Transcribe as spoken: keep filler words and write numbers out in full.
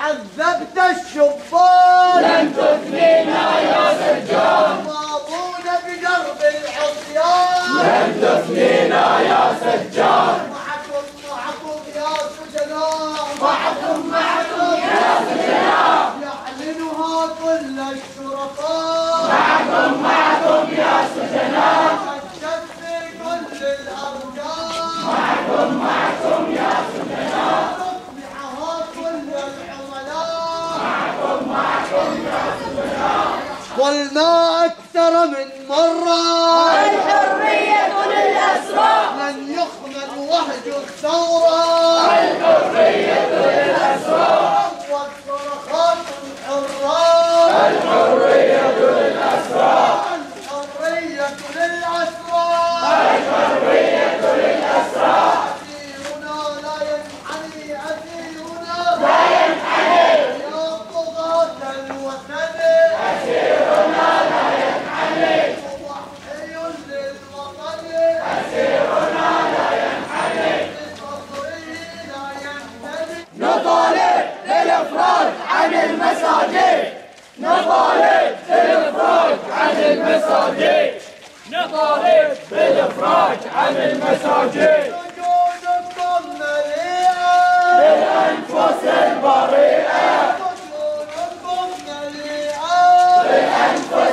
عذبت الشبان لن تفنينا يا سجان، ماضون بدرب العصيان لن تفنينا يا سجان، معكم معكم يا سجناء، معكم معكم يا سجناء، يعلنها كل الشرفاء، معكم معكم يا سجناء، أجت في كل الأرجاء، معكم معكم يا سجناء، تطبعها كل العملاء، معكم معكم يا سجناء. قلنا أكثر من مرة الحرية للأسرى، لن يخمد وهج الثورة، الحرية للأسرى، والصرخات الحرة، الحرية للأسرى، الحرية للأسرى، الحرية للأسرى، أسيرنا لا ينحني، أسيرنا لا ينحني، يا طغاة الوثن، أسيرنا لا ينحني، مضحي للوطن، أسيرنا لا ينحني، بصدره لا ينثني. نطالب بالإفراج عن المساجد، نطالب بالإفراج عن المساجد، نطالب بالإفراج عن المساجد، وجودكم مليئة بالأنفس البريئة، وجودكم مليئة بالأنفس